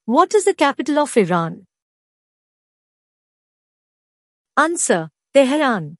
What is the capital of Iran? Answer: Tehran.